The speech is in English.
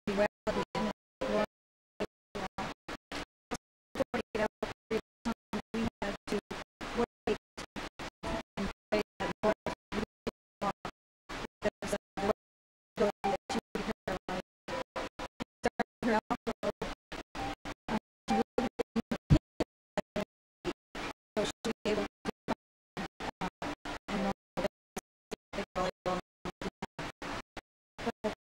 duality and exploring 48-hour period of time we have to wait and pray that Lord really are, because of the way that she would her life. Started her alcohol, she really didn't hit that identity, so she was able to find a normal basic volleyball. But